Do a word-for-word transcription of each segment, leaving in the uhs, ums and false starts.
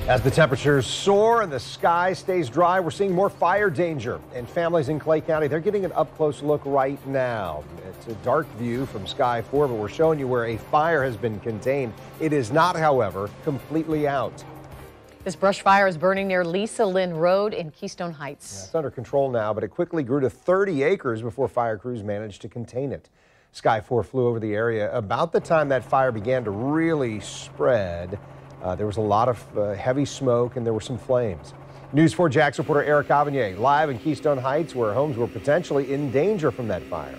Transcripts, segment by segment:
As the temperatures soar and the sky stays dry, we're seeing more fire danger. And families in Clay County, they're getting an up-close look right now. It's a dark view from Sky four, but we're showing you where a fire has been contained. It is not, however, completely out. This brush fire is burning near Lisa Lynn Road in Keystone Heights. Yeah, it's under control now, but it quickly grew to thirty acres before fire crews managed to contain it. Sky four flew over the area about the time that fire began to really spread. Uh, there was a lot of uh, heavy smoke and there were some flames. News four Jax reporter Eric Avignon live in Keystone Heights, where homes were potentially in danger from that fire.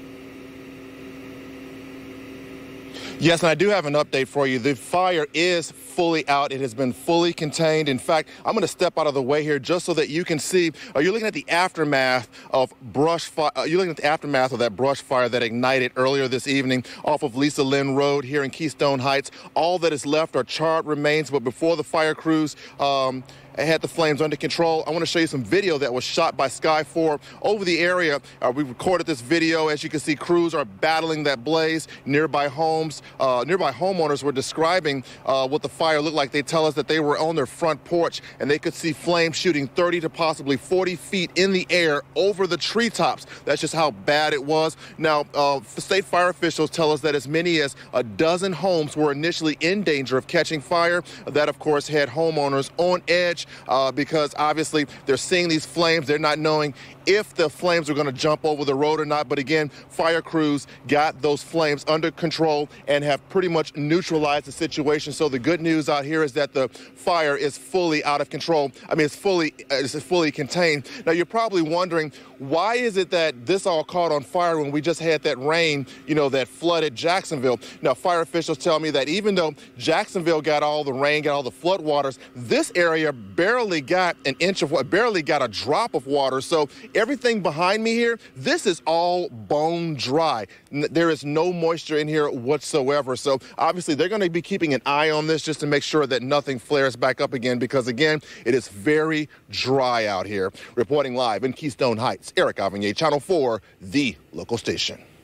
Yes, and I do have an update for you. The fire is fully out. It has been fully contained. In fact, I'm going to step out of the way here just so that you can see. Are you looking at the aftermath of brush fire? Are you looking at the aftermath of that brush fire that ignited earlier this evening off of Lisa Lynn Road here in Keystone Heights? All that is left are charred remains, but before the fire crews um, had the flames under control, I want to show you some video that was shot by Sky four over the area. Uh, we recorded this video. As you can see, crews are battling that blaze. Nearby homes, uh, nearby homeowners were describing uh, what the fire looked like. They tell us that they were on their front porch and they could see flames shooting thirty to possibly forty feet in the air over the treetops. That's just how bad it was. Now, uh, state fire officials tell us that as many as a dozen homes were initially in danger of catching fire. That, of course, had homeowners on edge. Uh, because obviously they're seeing these flames. They're not knowing if the flames are going to jump over the road or not. But again, fire crews got those flames under control and have pretty much neutralized the situation. So the good news out here is that the fire is fully out of control. I mean, it's fully, it's fully contained. Now, you're probably wondering, why is it that this all caught on fire when we just had that rain, you know, that flooded Jacksonville? Now, fire officials tell me that even though Jacksonville got all the rain, got all the flood waters, this area barely got an inch of what, barely got a drop of water. So everything behind me here, this is all bone dry. There is no moisture in here whatsoever. So obviously they're going to be keeping an eye on this just to make sure that nothing flares back up again, because again, it is very dry out here. Reporting live in Keystone Heights, Eric Avignon, Channel four, the local station.